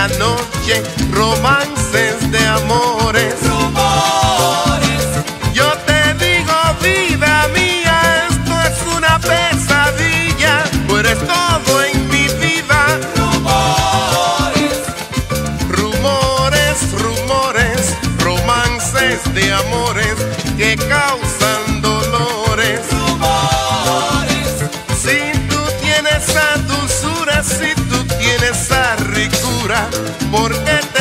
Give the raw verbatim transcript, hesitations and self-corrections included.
la noche, romances de amores. Rumores. Yo te digo, vida mía, esto es una pesadilla, tú eres todo en mi vida. Rumores. Rumores, rumores, romances de amores que causan dolores. Rumores. Si tú tienes esa dulzura, si tú tienes esa ricura, ¿por qué te